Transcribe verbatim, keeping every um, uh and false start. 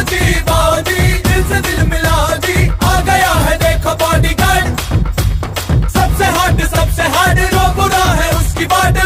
जी वाह जी, दिल से दिल मिला जी, आ गया है देखो बॉडीगार्ड। सबसे हॉट सबसे हार्ड, रो बुरा है उसकी बात।